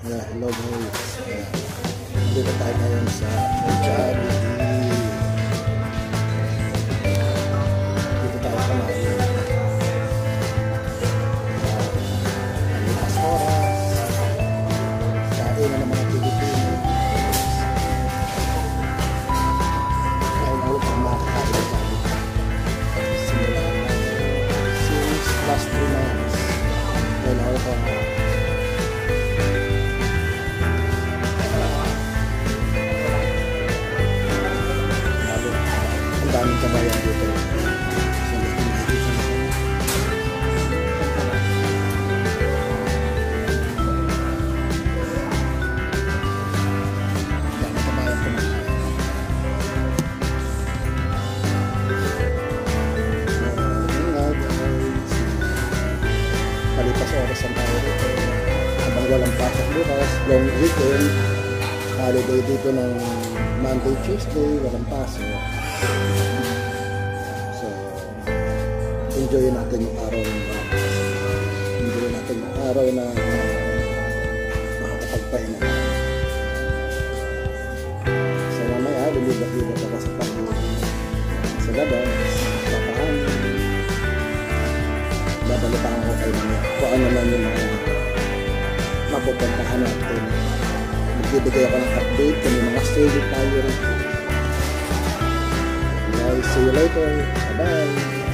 Hello guys. Dito tayo ngayon sa Jollibee. Dito tayo kumain. Alipas oras. Kain na ng mga Pilipino. Kain ulit ang mga kakain. Simula na since last 3 months. Kain ulit ang daming kabayan dito. Daming kabayan kumakain. Palipas oras ang tayo dito. Habang walang pasok bukas, long weekend, holiday dito ng Monday, Tuesday, walang pasok. So, enjoy natin yung araw ng enjoy natin yung araw na makakapagpahinga. So, mamaya, lumibak-libak ako sa pag-ibig sa labas, papahan. Babalitaan ko kayo naman kung ano naman yung mga mapupuntahan natin. Magbibigay ako ng update kung yung mga sale tayo rin. See you later. Bye-bye.